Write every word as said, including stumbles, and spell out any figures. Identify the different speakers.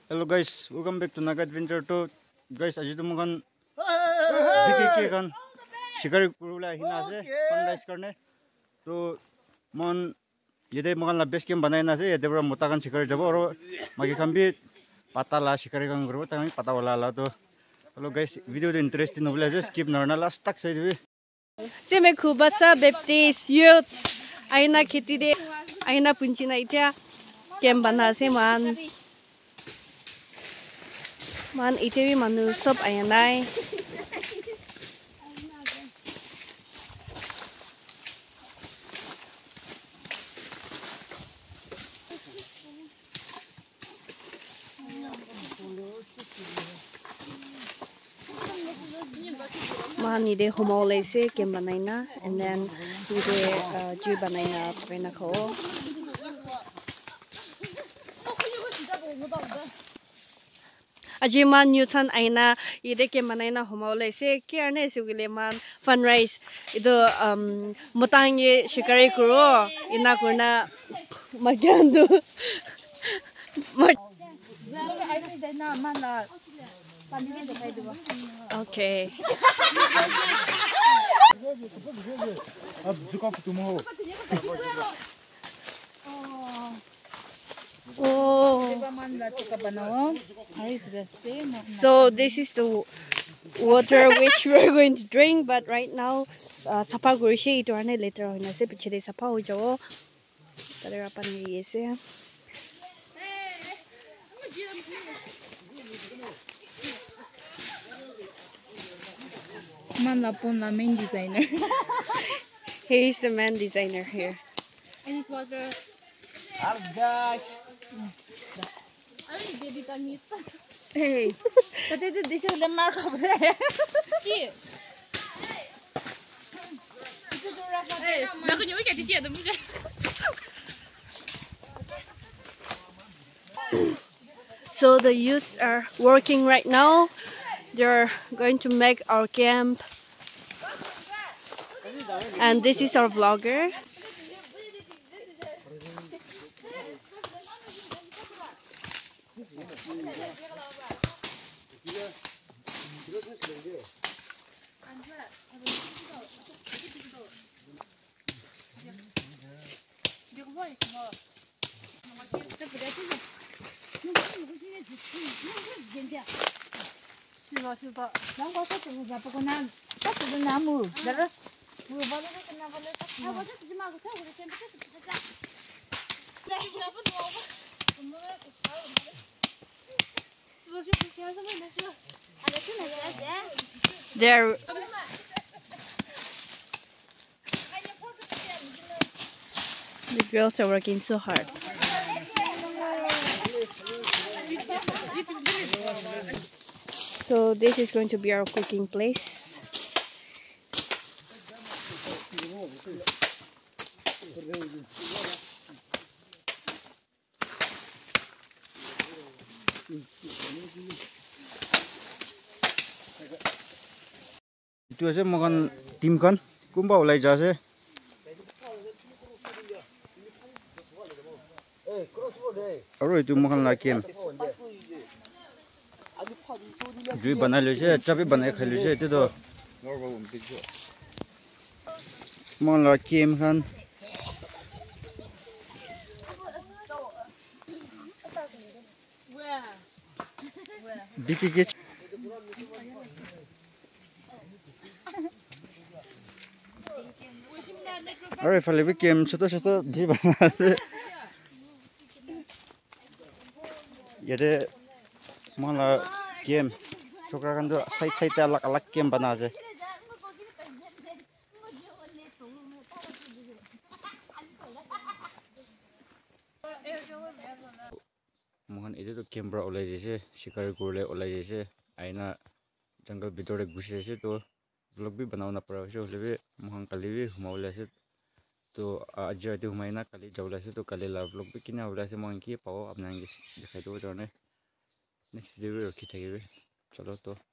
Speaker 1: Hello guys, welcome back to Naga Adventure two. Guys, aji to mukan biki ke kan shikari kurula hina ase sunrise karne. To mon yede mukan la base camp banai na ase yede bra mota kan shikari jabo aro magi kan bi pata la shikari kan guru tami pata wala la to. Hello guys, video de interesting no ase skip narna last tak sai dibi.
Speaker 2: Jeme khubasa Baptist youth aina kheti de aina punchina itia camp bana ase man. Man ite bi manu sob ayanai man ide homo lese kem banaina and then ide ju banaina pena kho aji man nyuthan aina ide ke manaina homaule se kiarne sugile man fundraise ido um mutangi shikari kuro ina kurna magyandu okay oh. So this is the water which we are going to drink, but right now sapa gurishi ito ane later on na se piche de sapa ho jawo tare apan ye se
Speaker 3: man la pon la main designer.
Speaker 2: He is the main designer here.
Speaker 3: Any water?
Speaker 4: Guys.
Speaker 3: Hey, but this is the mark of there. Hey,
Speaker 2: so the youth are working right now. They're going to make our camp, and this is our vlogger. They're the girls are working so hard. So this is going to be our cooking place.
Speaker 1: Itu ase mokan tim kan kumba ulai jase. Aro itu mokan la kem. Jui banai lese, chapi banai khai lese itu do. Mokan la kem kan. Biki ke. Aro fale bi kem choto choto bhi banase. Yede mala kem chokra kan do side side te alak alak kem bana je. Mohan ede to camera olai jese shikari kurle olai jese aina jungle bitore gusi jese to vlog bi banauna para se holebe mohan kali bi humaule se to ajja de humaina kali jawla se to kali la vlog bi kina hola se mohan ki pao apna ngi dikhai do jone next video ro ki thagebe chalo to